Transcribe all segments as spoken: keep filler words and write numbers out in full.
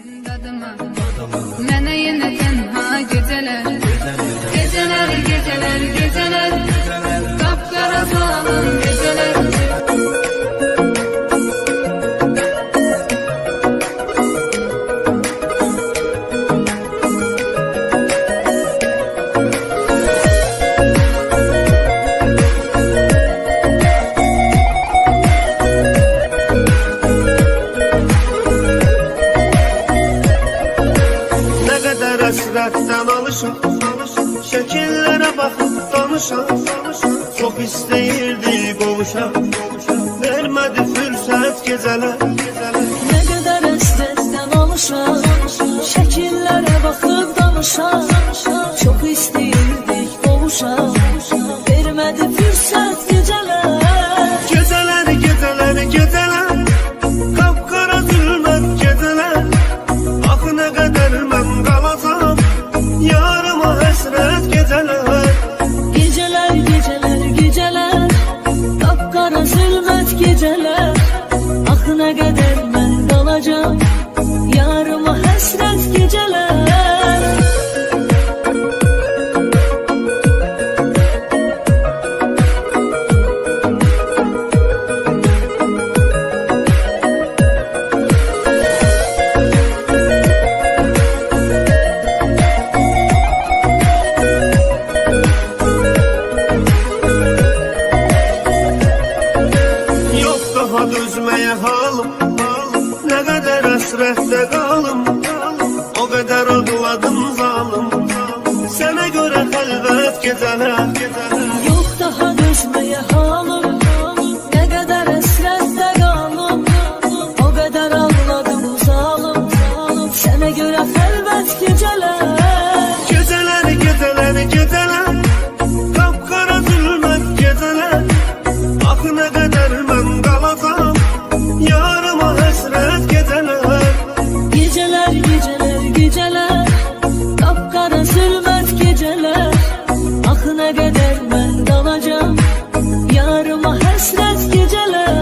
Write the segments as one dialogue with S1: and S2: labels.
S1: dadıma, mənə yenə tənha gecələr, gecələr, gecələr, gecələr, qapqara salın gecələr.
S2: Həsrətdən alışam, şəkillərə baxıb danışam, çox istəyirdi qovuşam, vermədi fürsət gecələr.
S3: Nə qədər həsrətdən alışam, şəkillərə baxıb danışam, çox istəyirdik qovuşam, vermədi fürsət gecələr.
S2: Gecələr, gecələr, gecələr, qapqara zülmət gecələr, axı nə qədər mən qalacam, yarıma həsrət gecələr.
S3: Gecələr, gecələr, gecələr, qapqara zülmət gecələr, axı nə qədər mən qalacam, yarıma həsrət gecələr.
S2: Dözməyə halım, nə qədər həsrətdə qalım, o qədər ağladım zalım, sənə görə xəlvət gecələr.
S3: Yox daha dözməyə halım, nə qədər həsrətdə qalım, o qədər ağladım zalım, sənə görə xəlvət gecələr.
S2: Gecələr, gecələr, gecələr, qapqara zülmət gecələr, axı nə qədər mən qalacam, yarıma həsrət gecələr.
S3: Gecələr, gecələr, gecələr, qapqara zülmət gecələr, axı nə qədər mən qalacam, yarıma həsrət gecələr.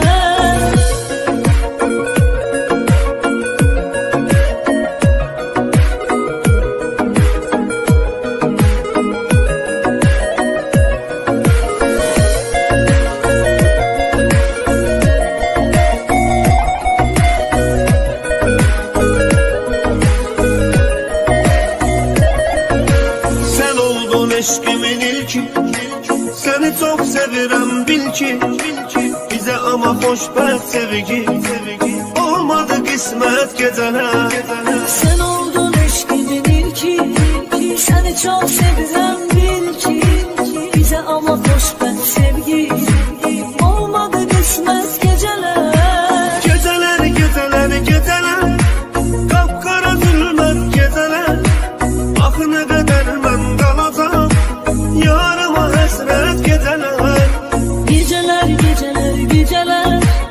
S2: Eşqimin ilki, səni çox sevirəm bil ki, bizə amma xoşbəxt sevgi, olmadı qismət gecələr.
S3: Sən oldun eşqimin ilki, səni çox sevirəm bil ki, bizə amma xoşbəxt sevgi, olmadı qismət gecələr.
S2: Gecələr, gecələr, gecələr, qapqara zülmət gecələr, axı nə qədər mən qalacam, yarıma həsrət gecələr.
S3: Gecələr, gecələr, gecələr,